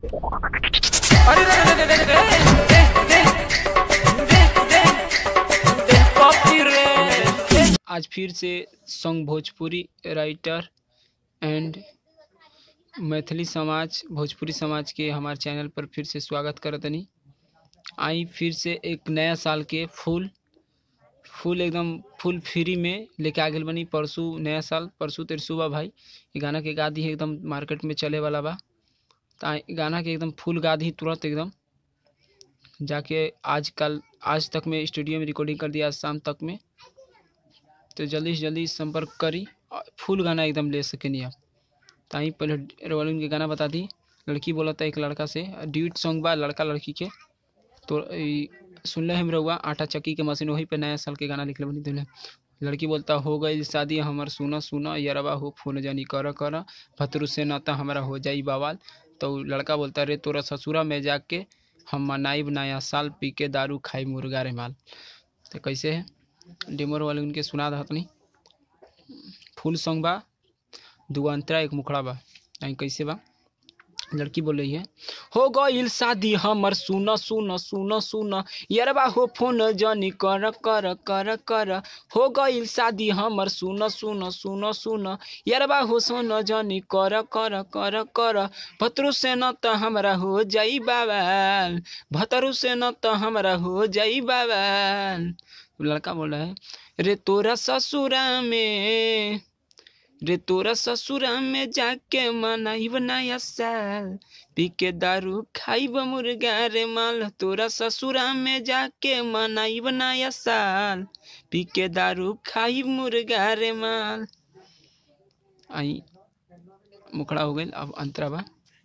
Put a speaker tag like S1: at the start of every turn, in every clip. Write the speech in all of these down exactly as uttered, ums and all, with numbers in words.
S1: अरे रे रे रे रे रे रे रे रे कॉपी रे। आज फिर से song Bhojpuri writer and Maithili समाज भोजपुरी समाज के हमारे चैनल पर फिर से स्वागत करतनी। आई फिर से एक नया साल के फुल फुल एकदम फुल फ्री में लेके आ गए बनी। परसों नया साल परसों तेरसों बा भाई। ये गाना के गा दी है एकदम मार्केट में चले वाला बा। तो गाना के एकदम फुल गा दी तुरंत एकदम जाके आज कल आज तक में स्टूडियो में रिकॉर्डिंग कर दिया आज शाम तक में। तो जल्दी से जल्दी संपर्क करी फुल गाना एकदम ले सके नहीं आप। ताई पहले रोलिंग के गाना बता दी। लड़की बोला था एक लड़का से ड्यूट सॉन्ग बा लड़का लड़की के। तो सुन ले हम रहुआ आटा चक्की के मशीन वहीं पे नया साल के गाना लिखले बनी दिले। लड़की बोलता हो गई शादी हमर सुना सुना यरबा हो फोन जानी कर कर भतरू से नाता हमारा हो जाई बवाल। तो लड़का बोलता रे तोरा ससुरा में जाके हम मनाई नया साल पी के दारू खाई मुर्गा रे माल। तो कैसे है डेमोर वाले उनके सुना दहतनी। फुल सॉन्ग बा दो अंतरा एक मुखड़ा बा। कैसे बा लड़की बोल रही है हो गईल शादी हमर सुना सुना सुना सुना यरबा हो फोन जानी कर कर कर कर हो गईल शादी हमर सुना सुना सुना सुना यरबा हो सोना जानी कर कर कर कर भतरू से न त हमरा हो जाई बवाल भतरू से न त हमरा हो जाई बवाल। लड़का बोल रहा है रे तोरा ससुरा में रे तोरा ससुरा में जाके मनाइब नया साल पी के दारू खाइब मुर्गा रे माल। तोरा ससुरा में जाके मनाइब नया साल पी के दारू खाइब मुर्गा रे माल। आई मुखड़ा हो गई। अब अंतरा बा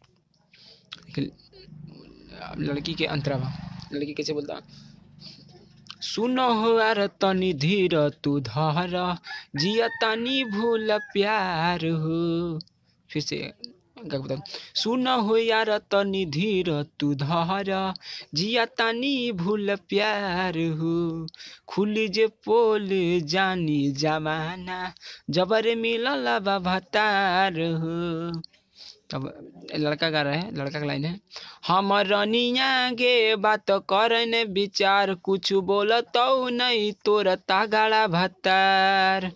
S1: लड़की के अंतरा बा। लड़की कैसे बोलता सुन हो यार तनी धीर तू धर जिया तनी भूल प्यार हो। फिर से क्या बता सुन हो यार तनी धीर तू धर जिया तनी भूल प्यार हो। खुली जे पोल जानी जमाना जबर मिलल बा भतार हो। अब लड़का गा रहा है लड़का का लाइन है हम रनिया गे बात करन विचार कुछ बोलत नहीं तोर तागाड़ा भत्तार।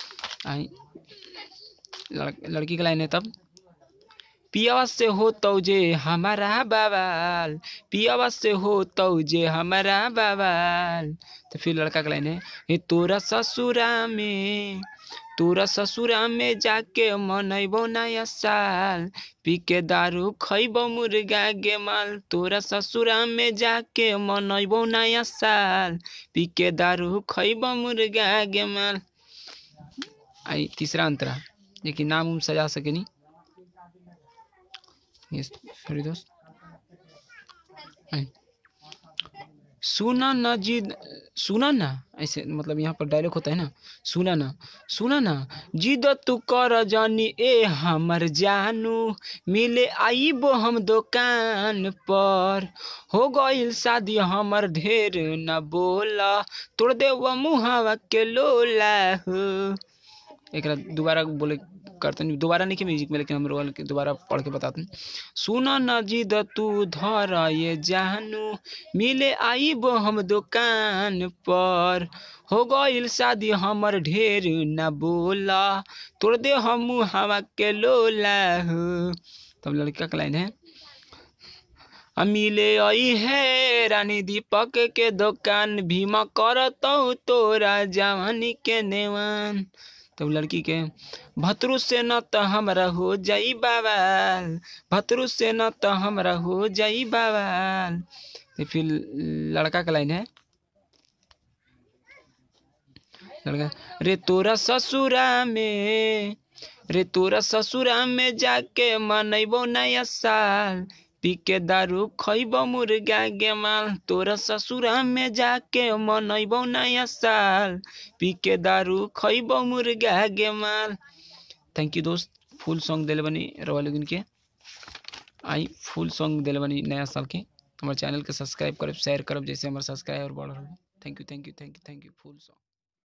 S1: लड़की का लाइन है तब पियावा से हो तो जे हमारा बवाल पियावा से हो तो जे हमारा बवाल। तो फिर लड़का का लाइन है ये तोरा ससुरा में तोरा ससुरा में जाके मनैबो नया साल पी के दारू खैबो मुर्गा गे माल। तोरा ससुरा में जाके मनैबो नया साल पी के दारू खैबो मुर्गा गे माल। आई तीसरा अंतरा लेकिन नाम उम सजा सके नहीं सॉरी दोस्त। सुना ना जिद सुना ना ऐसे मतलब यहाँ पर डायलॉग होता है ना सुना ना सुना ना जिद तू कर जानी ए हमर जानू मिले आईबो हम दुकान पर हो गईल शादी हमर ढेर न बोला तोड़ दे वो मुहावा के लोला हो। एक दोबारा बोले करते नहीं दोबारा नहीं कि म्यूजिक में लेकिन हम रोल के दोबारा पढ़ के बताते हैं। सुना न जिद तू धर ये जानू मिले आईबो हम दुकान पर हो गईल शादी हमर ढेर न बोला तोड़ दे हम हवा के लोला हो। तब लड़का का लाइन है मिले आई है रानी दीपक के दुकान भीमा करतौ तोरा जवानी के नेवान। तब लड़की के भतरू से न त हमरा हो जाई बवाल भतरू से न त हमरा हो जाई बवाल। तो फिर लड़का का लाइन है लड़का रे तोरा ससुरा में रे तोरा ससुरा में जाके मनैबो नया साल पी के दारू खैबो मुर्गा गे माल। तोरा ससुरा में जाके मनैबो नया साल पी के दारू खैबो मुर्गा गे माल। थैंक यू दोस्त फुल सॉन्ग दिले बनी रवालुगिन के। आई फुल सॉन्ग दिले बनी नया साल के। हमारे चैनल के सब्सक्राइब करब शेयर करब जैसे हमारे सब्सक्राइबर बढ़ रहा है। Thank you thank you thank you thank you full song.